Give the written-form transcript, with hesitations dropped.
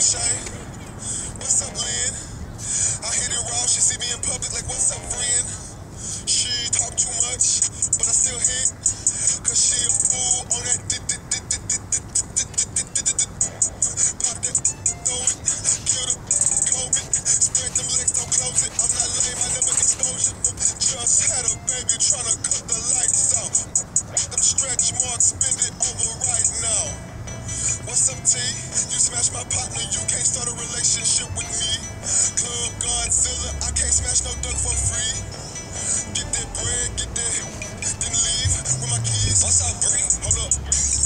Shane. What's up, Lynn? I hit it raw, she see me in public like, what's up, friend? She talk too much, but I still hit. Cause she a fool on that pop that, throw it, kill the COVID, spread them legs, don't close it. I'm not lame, I never expose it. Just had a baby tryna cut the lights out. Them stretch marks, spend it over right now. What's up, T? You smash my partner, you can't start a relationship with me. Club Godzilla, I can't smash no duck for free. Get that bread, get that, then leave with my keys. What's up, Bree? Hold up.